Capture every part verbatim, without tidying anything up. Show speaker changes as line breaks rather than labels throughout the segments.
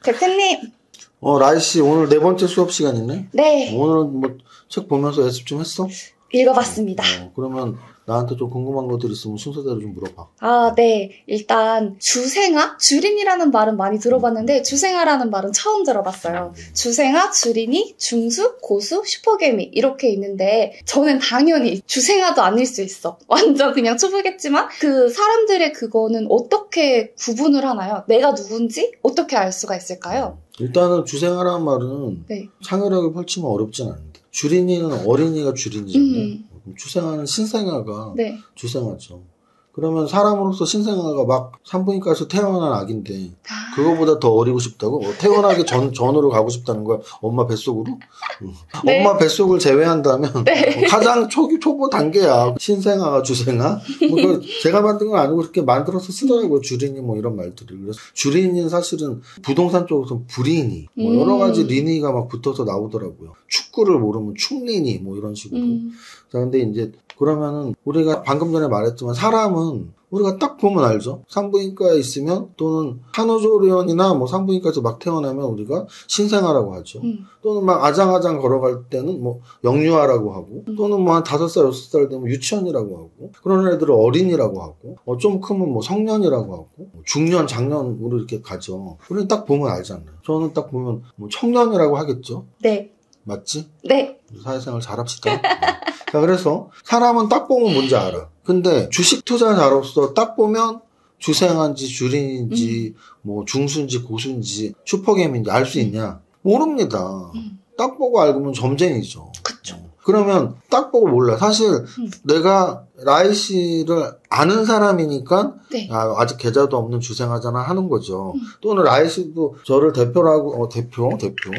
대표님.
어, 라이씨, 오늘 네 번째 수업 시간이네?
네.
오늘은 뭐, 책 보면서 연습 좀 했어?
읽어봤습니다.
어, 그러면 나한테 좀 궁금한 것들 있으면 순서대로 좀 물어봐.
아, 네. 일단 주생아? 주린이라는 말은 많이 들어봤는데 주생아라는 말은 처음 들어봤어요. 주생아, 주린이, 중수, 고수, 슈퍼개미 이렇게 있는데 저는 당연히 주생아도 아닐 수 있어. 완전 그냥 초보겠지만 그 사람들의 그거는 어떻게 구분을 하나요? 내가 누군지 어떻게 알 수가 있을까요?
일단은 주생아라는 말은
네.
창의력을 펼치면 어렵진 않은데 주린이는 어린이가 주린이잖아요.
음.
주생아는 신생아가
네.
주생아죠. 그러면 사람으로서 신생아가 막 산부인과에서 태어난 아기인데 그거보다 더 어리고 싶다고? 어, 태어나기 전, 전으로 가고 싶다는 거야? 엄마 뱃속으로? 응.
네.
엄마 뱃속을 제외한다면
네.
가장 초기 초보 단계야. 신생아가 주생아? 뭐 그 제가 만든 건 아니고 그렇게 만들어서 쓰더라고요. 주린이 뭐 이런 말들을. 그래서 주린이는 사실은 부동산 쪽에서 불인이 뭐 여러 가지 리니가 막 붙어서 나오더라고요. 축구를 모르면 축리니 뭐 이런 식으로.
음.
자, 근데 이제 그러면은 우리가 방금 전에 말했지만 사람은 우리가 딱 보면 알죠. 산부인과에 있으면 또는 산후조리원이나 뭐 산부인과에서 막 태어나면 우리가 신생아라고 하죠.
음.
또는 막 아장아장 걸어갈 때는 뭐 영유아라고 하고
음.
또는 뭐 한 다섯 살, 여섯 살 되면 유치원이라고 하고 그런 애들을 어린이라고 하고 어, 좀 크면 뭐 성년이라고 하고 뭐 중년, 장년으로 이렇게 가죠. 우리는 딱 보면 알잖아요. 저는 딱 보면 뭐 청년이라고 하겠죠.
네.
맞지?
네.
사회생활 잘합시다. 네. 자, 그래서 사람은 딱 보면 뭔지 알아. 근데 주식 투자자로서 딱 보면 주생아인지 주린인지 음. 뭐 중수인지 고수인지 슈퍼개미인지 알 수 있냐? 모릅니다. 음. 딱 보고 알고면 점쟁이죠.
그쵸.
그러면 딱 보고 몰라. 사실
음.
내가 라이 씨를 아는 사람이니까
네.
아, 아직 계좌도 없는 주생아잖아 하는 거죠.
음.
또는 라이 씨도 저를 대표라고 어, 대표 대표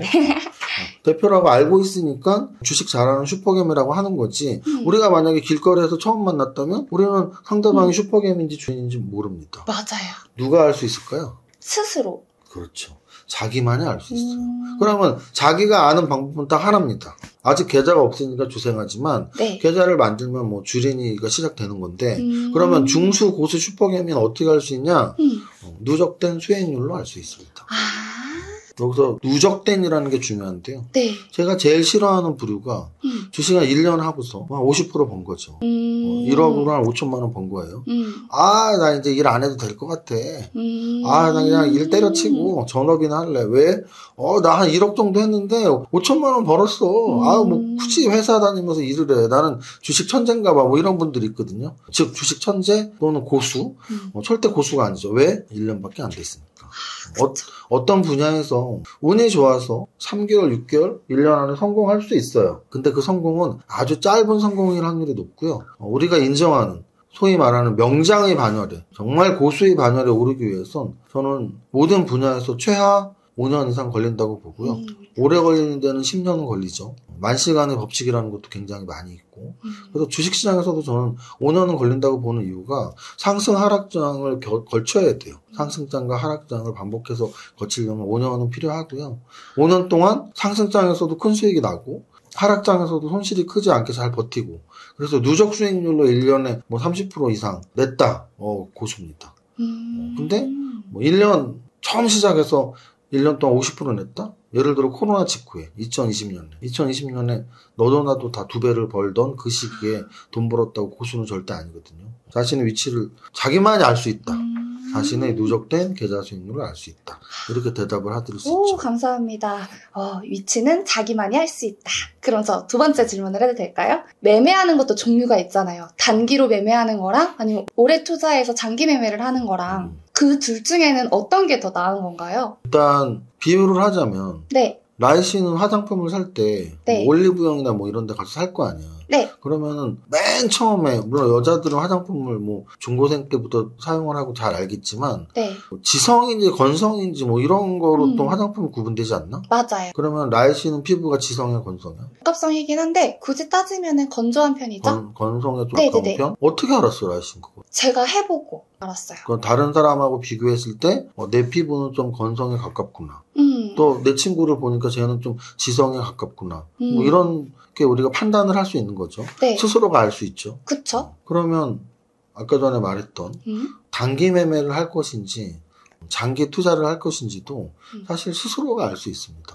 대표라고 알고 있으니까 주식 잘하는 슈퍼개미라고 하는 거지. 음. 우리가 만약에 길거리에서 처음 만났다면 우리는 상대방이 음. 슈퍼개미인지 주인인지 모릅니다.
맞아요.
누가 알 수 있을까요?
스스로.
그렇죠. 자기만이 알 수 있어요.
음.
그러면 자기가 아는 방법은 딱 하나입니다. 아직 계좌가 없으니까 주생하지만
네.
계좌를 만들면 뭐 주린이가 시작되는 건데
음.
그러면 중수, 고수, 슈퍼개미는 어떻게 알 수 있냐?
음.
어, 누적된 수익률로 알 수 있습니다.
아.
여기서 누적된이라는 게 중요한데요.
네.
제가 제일 싫어하는 부류가
음.
주식을 일 년 하고서 한 오십 퍼센트 번 거죠.
음.
어, 일억으로 한 오천만 원 번 거예요.
음.
아, 나 이제 일 안 해도 될 것 같아.
음.
아, 나 그냥 일 때려치고 전업이나 할래. 왜? 어, 나 한 일억 정도 했는데 오천만 원 벌었어.
음.
아, 뭐 굳이 회사 다니면서 일을 해. 나는 주식 천재인가 봐. 뭐 이런 분들이 있거든요. 즉 주식 천재 또는 고수.
음.
어, 절대 고수가 아니죠. 왜? 일 년밖에 안 됐으니까. 어, 어떤 분야에서 운이 좋아서 삼 개월, 육 개월, 일 년 안에 성공할 수 있어요. 근데 그 성공은 아주 짧은 성공일 확률이 높고요. 어, 우리가 인정하는 소위 말하는 명장의 반열에 정말 고수의 반열에 오르기 위해선 저는 모든 분야에서 최하 오 년 이상 걸린다고 보고요.
음.
오래 걸리는 데는 십 년은 걸리죠. 만시간의 법칙이라는 것도 굉장히 많이 있고
음.
그래서 주식시장에서도 저는 오 년은 걸린다고 보는 이유가 상승 하락장을 겨, 걸쳐야 돼요. 상승장과 하락장을 반복해서 거치려면 오 년은 필요하고요. 오 년 동안 상승장에서도 큰 수익이 나고 하락장에서도 손실이 크지 않게 잘 버티고 그래서 누적 수익률로 일 년에 뭐 삼십 퍼센트 이상 냈다. 어, 고수입니다.
음.
어, 근데 뭐 일 년 처음 시작해서 일 년 동안 오십 퍼센트 냈다? 예를 들어 코로나 직후에 이천이십 년에 이천이십 년에 너도 나도 다 두 배를 벌던 그 시기에 돈 벌었다고 고수는 절대 아니거든요. 자신의 위치를 자기만이 알 수 있다.
음.
자신의 누적된 계좌 수익률을 알 수 있다. 이렇게 대답을 해드릴 수
오,
있죠.
감사합니다. 어, 위치는 자기만이 할 수 있다. 그럼 저 두 번째 질문을 해도 될까요? 매매하는 것도 종류가 있잖아요. 단기로 매매하는 거랑 아니면 오래 투자해서 장기 매매를 하는 거랑
음.
그 둘 중에는 어떤 게 더 나은 건가요?
일단 비유를 하자면
네.
라이 씨는 화장품을 살 때
네.
뭐 올리브영이나 뭐 이런 데 가서 살 거 아니야.
네.
그러면은 맨 처음에 물론 여자들은 화장품을 뭐 중고생 때부터 사용을 하고 잘 알겠지만
네.
뭐 지성인지 건성인지 뭐 이런 거로
음.
또 화장품이 구분되지 않나?
맞아요.
그러면 라이 씨는 피부가 지성이야 건성이야?
복합성이긴 한데 굳이 따지면은 건조한 편이죠?
건, 건성에 좀
네네네.
가까운 편? 어떻게 알았어 라이 씨는 그거?
제가 해보고 알았어요.
그건 다른 사람하고 비교했을 때 내 피부는 좀 건성에 가깝구나.
음.
또 내 친구를 보니까 쟤는 좀 지성에 가깝구나.
음.
뭐 이런 게 우리가 판단을 할 수 있는 거죠.
네.
스스로가 알 수 있죠.
그쵸?
그러면 아까 전에 말했던
음.
단기 매매를 할 것인지 장기 투자를 할 것인지도
음.
사실 스스로가 알 수 있습니다.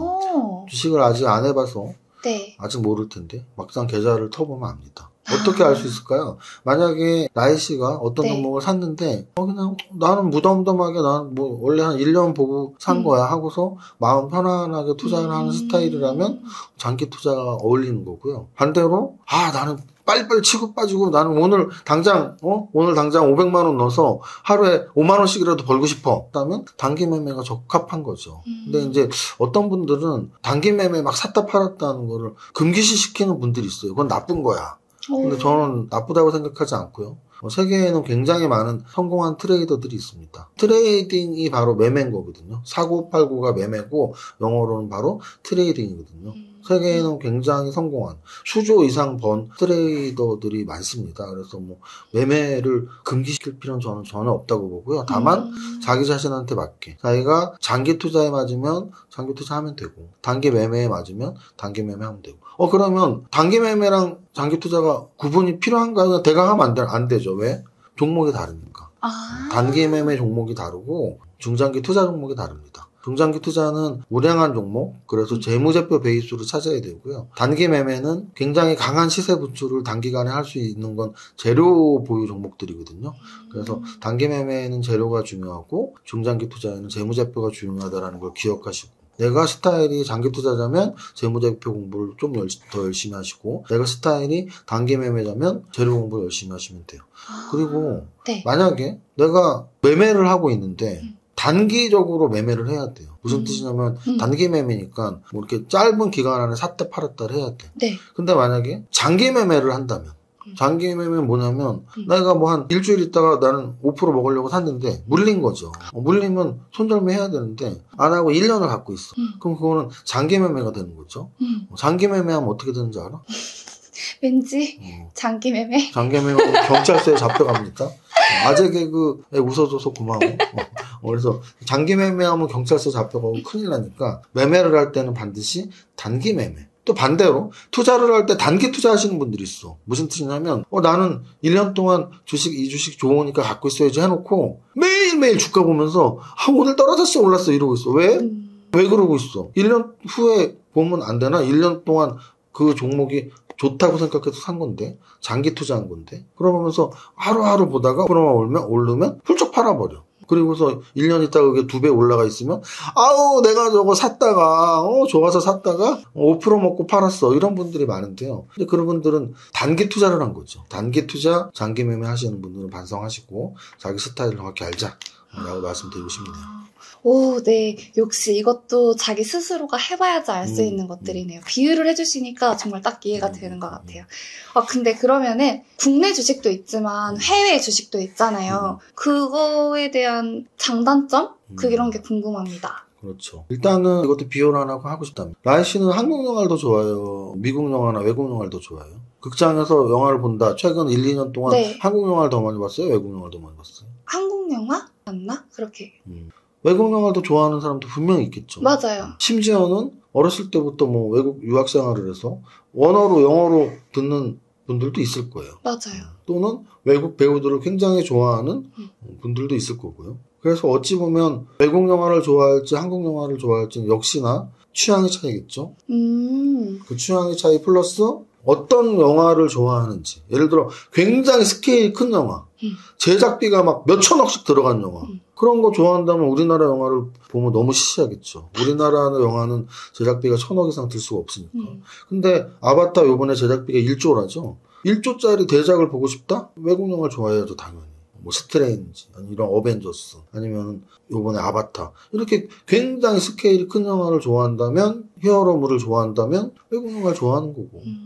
오.
주식을 아직 안 해봐서
네.
아직 모를 텐데 막상 계좌를 터보면 압니다. 어떻게 알 수 있을까요? 만약에 나희 씨가 어떤
네.
종목을 샀는데 어 그냥 나는 무덤덤하게 나는 뭐 원래 한 일 년 보고 산
음.
거야 하고서 마음 편안하게 투자를
음.
하는 스타일이라면 장기 투자가 어울리는 거고요. 반대로 아 나는 빨리빨리 치고 빠지고 나는 오늘 당장 어 오늘 당장 오백만 원 넣어서 하루에 오만 원씩이라도 벌고 싶어. 그러면 단기 매매가 적합한 거죠.
음.
근데 이제 어떤 분들은 단기 매매 막 샀다 팔았다 하는 거를 금기시 시키는 분들이 있어요. 그건 나쁜 거야. 근데 저는 나쁘다고 생각하지 않고요. 세계에는 굉장히 많은 성공한 트레이더들이 있습니다. 트레이딩이 바로 매매인 거거든요. 사고 팔고가 매매고 영어로는 바로 트레이딩이거든요.
음.
세계에는 굉장히 성공한 수조 이상 번 트레이더들이 많습니다. 그래서 뭐 매매를 금기시킬 필요는 저는 전혀 없다고 보고요. 다만
음.
자기 자신한테 맞게 자기가 장기 투자에 맞으면 장기 투자하면 되고 단기 매매에 맞으면 단기 매매하면 되고 어 그러면 단기 매매랑 장기 투자가 구분이 필요한가요? 대강하면 안, 되, 안 되죠. 왜? 종목이 다르니까.
아.
단기 매매 종목이 다르고 중장기 투자 종목이 다릅니다. 중장기 투자는 우량한 종목, 그래서 재무제표 베이스로 찾아야 되고요. 단기 매매는 굉장히 강한 시세 부추를 단기간에 할 수 있는 건 재료 보유 종목들이거든요. 그래서 단기 매매에는 재료가 중요하고 중장기 투자에는 재무제표가 중요하다는 걸 기억하시고 내가 스타일이 장기 투자자면 재무제표 공부를 좀 더 열심히 하시고 내가 스타일이 단기 매매자면 재료 공부 열심히 하시면 돼요.
아.
그리고
네.
만약에 내가 매매를 하고 있는데
음.
단기적으로 매매를 해야 돼요. 무슨
음.
뜻이냐면
음.
단기 매매니까 뭐 이렇게 짧은 기간 안에 샀다 팔았다를 해야 돼.
네.
근데 만약에 장기 매매를 한다면
음.
장기 매매는 뭐냐면
음.
내가 뭐 한 일주일 있다가 나는 오 퍼센트 먹으려고 샀는데 물린 거죠. 어, 물리면 손절매 해야 되는데 안 하고 일 년을 갖고 있어.
음.
그럼 그거는 장기 매매가 되는 거죠.
음.
장기 매매하면 어떻게 되는지 알아?
왠지
어.
장기 매매.
장기 매매하면 경찰서에 잡혀갑니까? 아재 개그에 웃어줘서 고마워. 어, 그래서 장기 매매하면 경찰서 잡혀가고 큰일 나니까 매매를 할 때는 반드시 단기 매매. 또 반대로 투자를 할 때 단기 투자하시는 분들이 있어. 무슨 뜻이냐면 어 나는 일 년 동안 주식 이 주식 좋으니까 갖고 있어야지 해놓고 매일매일 주가 보면서 아 오늘 떨어졌어 올랐어 이러고 있어. 왜?
음.
왜 그러고 있어? 일 년 후에 보면 안 되나? 일 년 동안 그 종목이 좋다고 생각해서 산 건데 장기 투자한 건데 그러면서 하루하루 보다가 프로만 오르면 오르면 훌쩍 팔아버려. 그리고서 일 년 있다가 그게 두 배 올라가 있으면 아우 내가 저거 샀다가 어 좋아서 샀다가 오 퍼센트 먹고 팔았어 이런 분들이 많은데요. 근데 그런 분들은 단기 투자를 한 거죠. 단기 투자 장기 매매 하시는 분들은 반성하시고 자기 스타일을 정확히 알자 라고 말씀드리고 싶네요.
오, 네. 역시 이것도 자기 스스로가 해봐야지 알 수
음,
있는 것들이네요. 비유를 해주시니까 정말 딱 이해가
음,
되는 것 같아요. 아, 근데 그러면은 국내 주식도 있지만 해외 주식도 있잖아요. 그거에 대한 장단점? 그
음.
이런 게 궁금합니다.
그렇죠. 일단은 이것도 비교를 하나 하고 싶다면 라이 씨는 한국 영화를 더 좋아해요? 미국 영화나 외국 영화를 더 좋아해요? 극장에서 영화를 본다. 최근 일, 이 년 동안
네.
한국 영화를 더 많이 봤어요? 외국 영화를 더 많이 봤어요?
한국 영화? 맞나? 그렇게.
음. 외국 영화를 더 좋아하는 사람도 분명히 있겠죠.
맞아요.
심지어는 어렸을 때부터 뭐 외국 유학 생활을 해서 원어로 영어로 듣는 분들도 있을 거예요.
맞아요.
또는 외국 배우들을 굉장히 좋아하는
음.
분들도 있을 거고요. 그래서 어찌 보면 외국 영화를 좋아할지 한국 영화를 좋아할지는 역시나 취향의 차이겠죠.
음.
그 취향의 차이 플러스 어떤 영화를 좋아하는지. 예를 들어 굉장히 스케일이 큰 영화.
음.
제작비가 막 몇천억씩 들어간 영화.
음.
그런 거 좋아한다면 우리나라 영화를 보면 너무 시시하겠죠. 우리나라 영화는 제작비가 천억 이상 들 수가 없으니까.
음. 근데
아바타 요번에 제작비가 일 조라죠. 일 조짜리 대작을 보고 싶다? 외국 영화를 좋아해야죠, 당연히. 뭐 스트레인지, 아니 이런 어벤져스, 아니면 요번에 아바타. 이렇게 굉장히 스케일이 큰 영화를 좋아한다면, 히어로물을 좋아한다면 외국 영화를 좋아하는 거고.
음.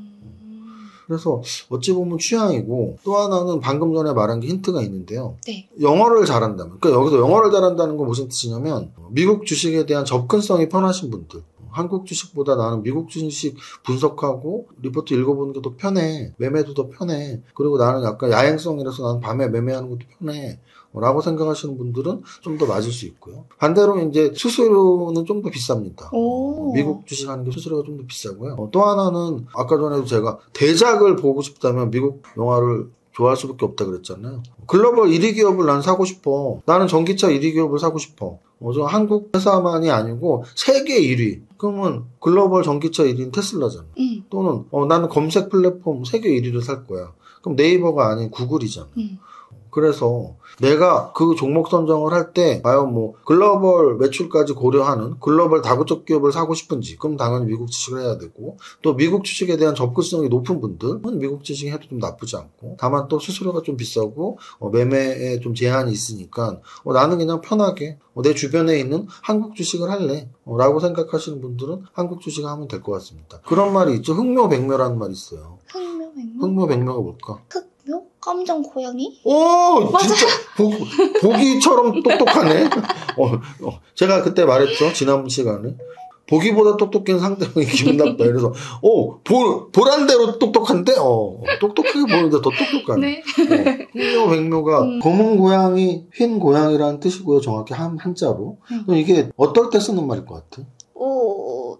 그래서 어찌 보면 취향이고, 또 하나는 방금 전에 말한 게 힌트가 있는데요.
네.
영어를 잘한다면, 그러니까 여기서 영어를 잘한다는 건 무슨 뜻이냐면 미국 주식에 대한 접근성이 편하신 분들. 한국 주식보다 나는 미국 주식 분석하고 리포트 읽어보는 게 더 편해. 매매도 더 편해. 그리고 나는 약간 야행성이라서 나는 밤에 매매하는 것도 편해. 라고 생각하시는 분들은 좀 더 맞을 수 있고요. 반대로 이제 수수료는 좀 더 비쌉니다.
오.
미국 주식하는 게 수수료가 좀 더 비싸고요. 어, 또 하나는 아까 전에도 제가 대작을 보고 싶다면 미국 영화를 좋아할 수밖에 없다 그랬잖아요. 글로벌 일 위 기업을 난 사고 싶어. 나는 전기차 일 위 기업을 사고 싶어. 어, 저 한국 회사만이 아니고 세계 일 위. 그러면 글로벌 전기차 일 위는 테슬라잖아.
음.
또는 어, 나는 검색 플랫폼 세계 일 위를 살 거야. 그럼 네이버가 아닌 구글이잖아.
음.
그래서 내가 그 종목 선정을 할 때 과연 뭐 글로벌 매출까지 고려하는 글로벌 다국적 기업을 사고 싶은지 그럼 당연히 미국 주식을 해야 되고 또 미국 주식에 대한 접근성이 높은 분들은 미국 주식 해도 좀 나쁘지 않고 다만 또 수수료가 좀 비싸고 어, 매매에 좀 제한이 있으니까 어, 나는 그냥 편하게 어, 내 주변에 있는 한국 주식을 할래 어, 라고 생각하시는 분들은 한국 주식을 하면 될 것 같습니다. 그런 말이 있죠. 흥묘백묘라는 말이 있어요.
흥묘백묘?
흥묘백묘가 뭘까?
흑묘? 깜장 고양이?
오!
맞아.
진짜 보, 보기처럼 똑똑하네. 어, 어, 제가 그때 말했죠. 지난 시간에. 보기보다 똑똑한 상대방이 기분 나빠. 그래서 어, 보, 보란 대로 똑똑한데 어, 똑똑하게 보는데 더 똑똑하네. 네. 흥묘 백묘가 음. 검은 고양이, 흰 고양이라는 뜻이고요. 정확히 한, 한자로. 음. 그럼 이게 어떨 때 쓰는 말일 것 같아?
오...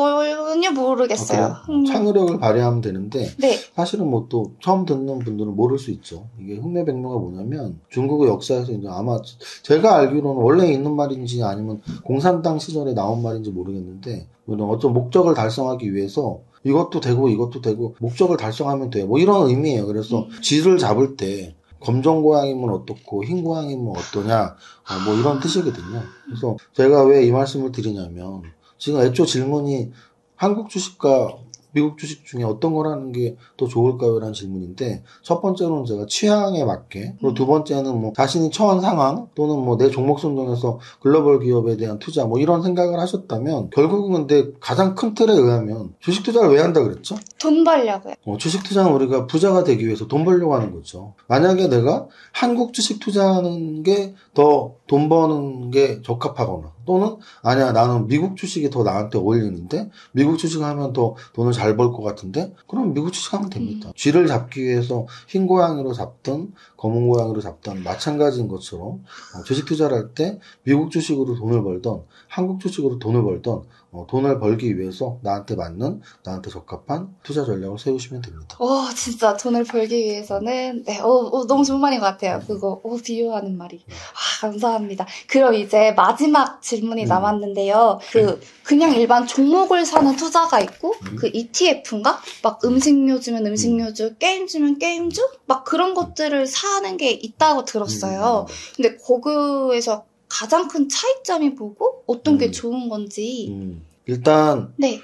전혀 모르겠어요.
아, 음. 창의력을 발휘하면 되는데
네.
사실은 뭐 또 처음 듣는 분들은 모를 수 있죠. 이게 흥묘백묘가 뭐냐면 중국의 역사에서 이제 아마 제가 알기로는 원래 있는 말인지 아니면 공산당 시절에 나온 말인지 모르겠는데 어떤 목적을 달성하기 위해서 이것도 되고 이것도 되고 목적을 달성하면 돼. 뭐 이런 의미예요. 그래서 음. 쥐를 잡을 때 검정 고양이면 어떻고 흰 고양이면 어떠냐 어, 뭐 이런 뜻이거든요. 그래서 제가 왜 이 말씀을 드리냐면 지금 애초 질문이 한국 주식과 미국 주식 중에 어떤 걸 하는 게 더 좋을까요? 라는 질문인데 첫 번째로는 제가 취향에 맞게 그리고 두 번째는 뭐 자신이 처한 상황 또는 뭐 내 종목 선정에서 글로벌 기업에 대한 투자 뭐 이런 생각을 하셨다면 결국은 근데 가장 큰 틀에 의하면 주식 투자를 왜 한다 그랬죠?
돈 벌려고요.
어, 주식 투자는 우리가 부자가 되기 위해서 돈 벌려고 하는 거죠. 만약에 내가 한국 주식 투자하는 게 더 돈 버는 게 적합하거나 또는 아니야 나는 미국 주식이 더 나한테 어울리는데 미국 주식 하면 더 돈을 잘 벌 것 같은데 그럼 미국 주식 하면 됩니다. 음. 쥐를 잡기 위해서 흰 고양이로 잡든 검은 고양이로 잡든 마찬가지인 것처럼 어, 주식 투자를 할 때 미국 주식으로 돈을 벌던 한국 주식으로 돈을 벌던 어, 돈을 벌기 위해서 나한테 맞는 나한테 적합한 투자 전략을 세우시면 됩니다.
오 진짜 돈을 벌기 위해서는 네, 오, 오, 너무 좋은 말인 것 같아요. 그거 오, 비유하는 말이. 아, 감사합니다. 그럼 이제 마지막 질문이 음. 남았는데요. 그 그냥 일반 종목을 사는 투자가 있고 음. 그 이티에프인가? 막 음식료주면 음식료주, 음. 게임주면 게임주? 막 그런 것들을 사는 게 있다고 들었어요. 음. 근데 거기에서 가장 큰 차이점이 뭐고 어떤 게 음. 좋은 건지.
음. 일단
네.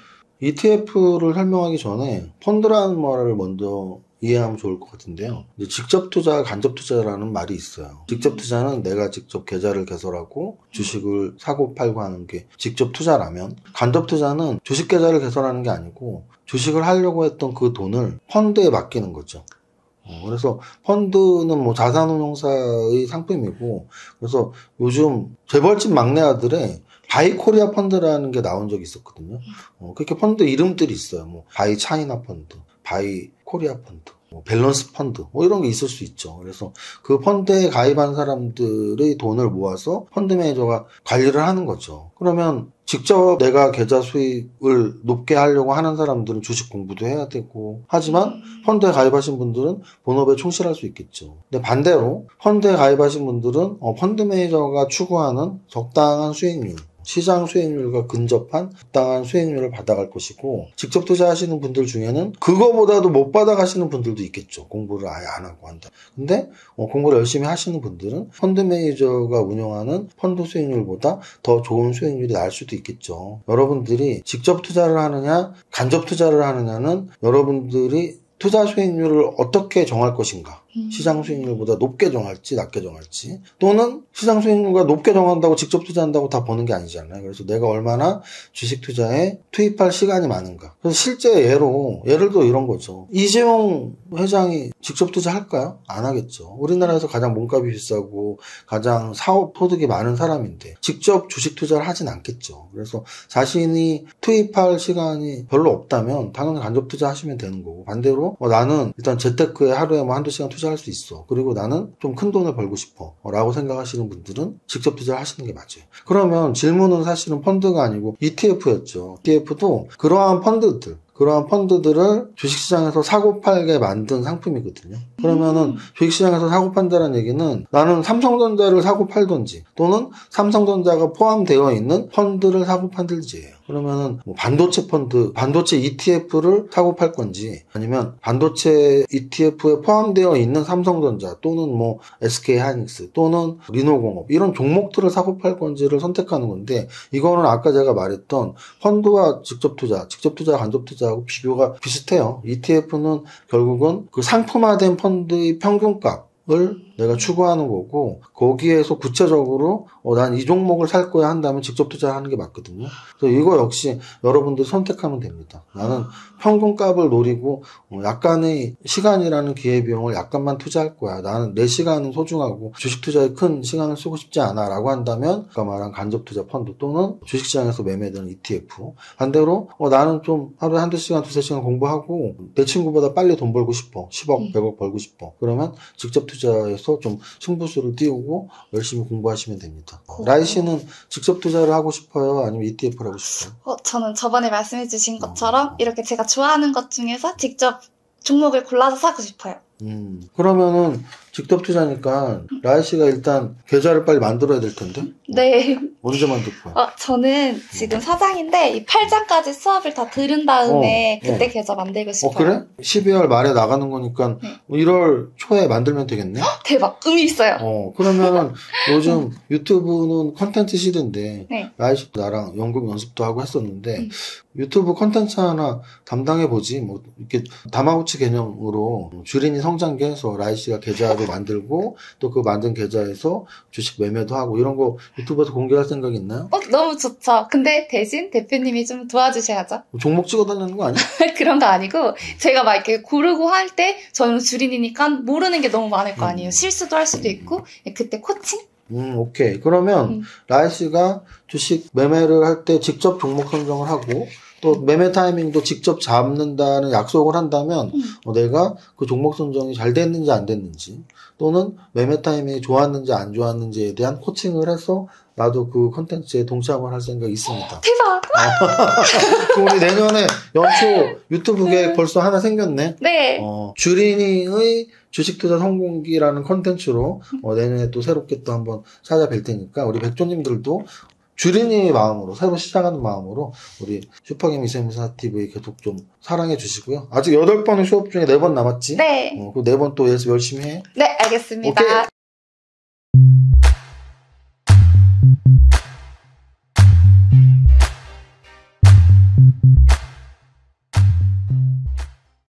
이티에프를 설명하기 전에 펀드라는 말을 먼저 이해하면 좋을 것 같은데요. 이제 직접 투자, 간접 투자라는 말이 있어요. 직접 투자는 내가 직접 계좌를 개설하고 주식을 사고 팔고 하는 게 직접 투자라면 간접 투자는 주식 계좌를 개설하는 게 아니고 주식을 하려고 했던 그 돈을 펀드에 맡기는 거죠. 어, 그래서 펀드는 뭐 자산운용사의 상품이고 그래서 요즘 재벌집 막내 아들의 바이코리아 펀드라는 게 나온 적이 있었거든요. 어, 그렇게 펀드 이름들이 있어요. 뭐 바이 차이나 펀드, 바이 코리아 펀드, 뭐 밸런스 펀드 뭐 이런 게 있을 수 있죠. 그래서 그 펀드에 가입한 사람들의 돈을 모아서 펀드 매니저가 관리를 하는 거죠. 그러면 직접 내가 계좌 수익을 높게 하려고 하는 사람들은 주식 공부도 해야 되고 하지만 펀드에 가입하신 분들은 본업에 충실할 수 있겠죠. 근데 반대로 펀드에 가입하신 분들은 어, 펀드 매니저가 추구하는 적당한 수익률 시장 수익률과 근접한 적당한 수익률을 받아갈 것이고 직접 투자하시는 분들 중에는 그거보다도 못 받아가시는 분들도 있겠죠. 공부를 아예 안 하고 한다. 근데 어, 공부를 열심히 하시는 분들은 펀드 매니저가 운영하는 펀드 수익률보다 더 좋은 수익률이 날 수도 있겠죠. 여러분들이 직접 투자를 하느냐 간접 투자를 하느냐는 여러분들이 투자 수익률을 어떻게 정할 것인가. 시장 수익률보다 높게 정할지 낮게 정할지 또는 시장 수익률과 높게 정한다고 직접 투자한다고 다 버는 게 아니잖아요. 그래서 내가 얼마나 주식 투자에 투입할 시간이 많은가. 그래서 실제 예로 예를 들어 이런 거죠. 이재용 회장이 직접 투자할까요? 안 하겠죠. 우리나라에서 가장 몸값이 비싸고 가장 사업 소득이 많은 사람인데 직접 주식 투자를 하진 않겠죠. 그래서 자신이 투입할 시간이 별로 없다면 당연히 간접 투자하시면 되는 거고 반대로 어, 나는 일단 재테크에 하루에 뭐 한두 시간 투자 할 수 있어. 그리고 나는 좀 큰 돈을 벌고 싶어. 라고 생각하시는 분들은 직접 투자를 하시는 게 맞아요. 그러면 질문은 사실은 펀드가 아니고 이티에프였죠. 이티에프도 그러한 펀드들, 그러한 펀드들을 주식시장에서 사고 팔게 만든 상품이거든요. 그러면은
음.
주식시장에서 사고 판다는 얘기는 나는 삼성전자를 사고 팔든지 또는 삼성전자가 포함되어 있는 펀드를 사고 팔든지예요. 그러면은 뭐 반도체 펀드, 반도체 이티에프를 사고 팔 건지 아니면 반도체 이티에프에 포함되어 있는 삼성전자 또는 뭐 에스케이하이닉스 또는 리노공업 이런 종목들을 사고 팔 건지를 선택하는 건데 이거는 아까 제가 말했던 펀드와 직접 투자, 직접 투자, 간접 투자하고 비교가 비슷해요. 이티에프는 결국은 그 상품화된 펀드의 평균값을 내가 추구하는 거고 거기에서 구체적으로 어, 난 이 종목을 살 거야 한다면 직접 투자하는 게 맞거든요. 그래서 이거 역시 여러분들 선택하면 됩니다. 나는 평균값을 노리고 어, 약간의 시간이라는 기회비용을 약간만 투자할 거야. 나는 내 시간은 소중하고 주식 투자에 큰 시간을 쓰고 싶지 않아 라고 한다면 아까 말한 간접 투자 펀드 또는 주식시장에서 매매되는 이티에프 반대로 어, 나는 좀 하루에 한두 시간 두세 시간 공부하고 내 친구보다 빨리 돈 벌고 싶어. 십억, 백억 벌고 싶어. 그러면 직접 투자에서 좀 승부수를 띄우고 열심히 공부하시면 됩니다.
오.
라이 씨는 직접 투자를 하고 싶어요? 아니면 이티에프를 하고 싶어요?
어, 저는 저번에 말씀해주신 것처럼 이렇게 제가 좋아하는 것 중에서 직접 종목을 골라서 사고 싶어요.
음, 그러면은 직접 투자니까 라이 씨가 일단 계좌를 빨리 만들어야 될 텐데?
네.
언제 만들 거야?
어, 저는 지금 사장인데 이 팔 장까지 수업을 다 들은 다음에
어,
그때
어.
계좌 만들고
어,
싶어요.
그래? 십이월 말에 나가는 거니까
네.
일월 초에 만들면 되겠네?
대박, 의미 있어요.
어, 그러면은 요즘 유튜브는 컨텐츠 시대인데
네.
라이 씨 나랑 연극 연습도 하고 했었는데
음.
유튜브 컨텐츠 하나 담당해보지 뭐 이렇게 다마고치 개념으로 주린이 성장기해서 라이 씨가 계좌도 만들고 또 그 만든 계좌에서 주식 매매도 하고 이런 거 유튜브에서 공개할 생각 있나요?
어, 너무 좋죠. 근데 대신 대표님이 좀 도와주셔야죠.
종목 찍어달라는 거 아니야?
그런 거 아니고 제가 막 이렇게 고르고 할 때 저는 주린이니까 모르는 게 너무 많을 거 아니에요.
음.
실수도 할 수도 있고 그때 코칭?
음, 오케이. 그러면
음.
라이 씨가 주식 매매를 할 때 직접 종목 선정을 하고 또 매매 타이밍도 직접 잡는다는 약속을 한다면
음.
어, 내가 그 종목 선정이 잘 됐는지 안 됐는지 또는 매매 타이밍이 좋았는지 안 좋았는지에 대한 코칭을 해서 나도 그 컨텐츠에 동참을 할 생각이 있습니다.
대박!
그럼 우리 내년에 연초 유튜브 계획 벌써 하나 생겼네.
네.
어, 주린이의 주식투자 성공기라는 컨텐츠로 어, 내년에 또 새롭게 또 한번 찾아뵐 테니까 우리 백조님들도 주린이의 마음으로 새로 시작하는 마음으로 우리 슈퍼게임 이세미사 티비 계속 좀 사랑해 주시고요. 아직 여덟 번의 수업 중에 네 번 남았지?
네.
어, 그 네 번 또 열심히 해.
네, 알겠습니다.
오케이.